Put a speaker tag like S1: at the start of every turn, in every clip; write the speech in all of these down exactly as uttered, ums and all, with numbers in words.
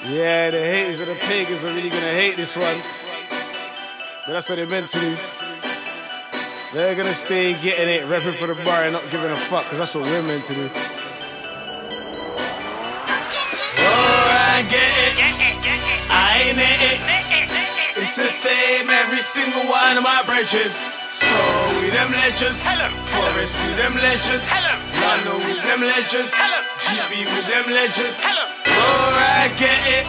S1: Yeah, the haters of the pagans are really gonna hate this one. But that's what they're meant to do. They're gonna stay getting it, repping for the bar and not giving a fuck, cause that's what we're meant to do.
S2: Oh, I get it, I ain't it. It's the same every single one of my bridges. So with them ledgers, Forest with them ledgers, Lano with them ledgers, G B with them ledgers. Oh, I get it,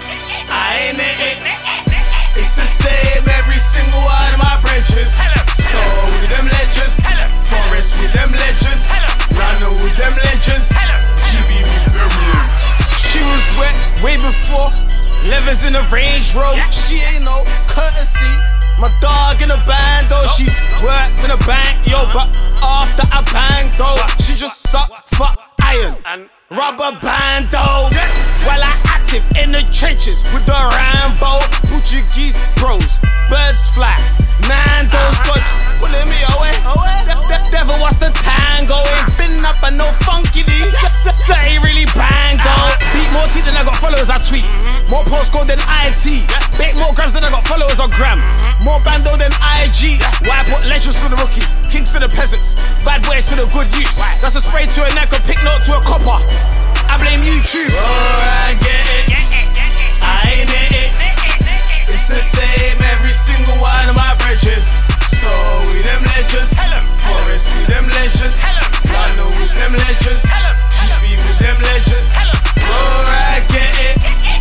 S2: I ain't it. It's the same every single one of my bridges. So with them ledgers, Forest with them ledgers, Lano with them ledgers, G B with them ledgers. She was wet way before, levers in the Range Rover. She ain't no courtesy. My dog in a band though, she worked in a bank, yo, but after I banged though, she just suck, fuck, iron, and rubber band though. While I active in the trenches with the Rambo, Portuguese bros, birds fly, Nando's got pulling me away, away. The devil wants the tango, ain't been up and no funky D. Say really bang though. Beat more T than I got followers I tweet. More postcode than I T. Bake more grams than I got followers on gram. More bando than I G. Why I put legends to the rookies, kings to the peasants, bad boys to the good youths. That's a spray to a neck, a pick note to a copper. I blame YouTube. Oh, I get it, I ain't it. It's the same every single one of my bridges. So with them ledgers, Forest with them ledgers, Lano with them ledgers, G B with them ledgers. Oh, I get it,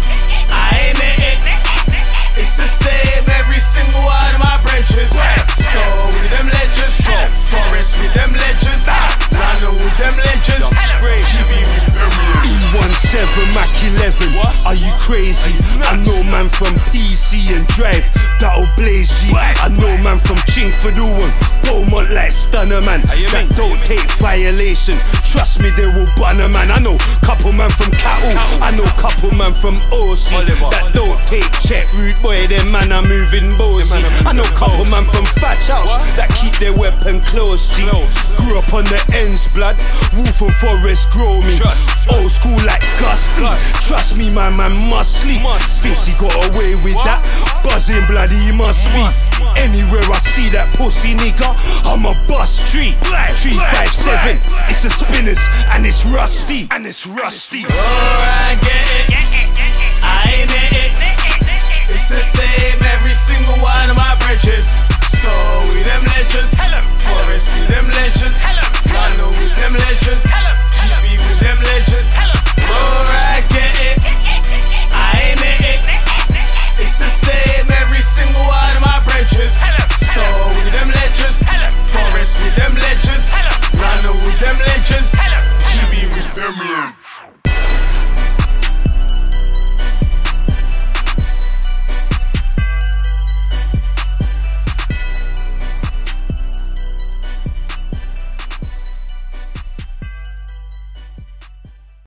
S2: I ain't it. It's the same every single one of my bridges. So with them ledgers, Forest with them ledgers, Lano with them ledgers, G B with them ledgers.
S3: E one seven Mac eleven, are you crazy? I know man from P C and Drive, that'll blaze G. I know man from Chingford one, Beaumont like Stunner man, that don't take violation. Trust me, they will bun a man. I know couple man from Cattle, I know couple man from O C that don't take check. Rude boy, them man are moving bozy. I know couple man from Fatch House that keep their weapon close G. Grew up on the ends, blood, Wolf and Forest grow me. Old school like Gusty, trust me my man must sleep. Thinks he got away with that, buzzing bloody he must be. Anywhere I see that pussy nigga, I'm a bust tree. three five seven, it's a spinners and it's rusty, and it's rusty.
S2: Oh, I get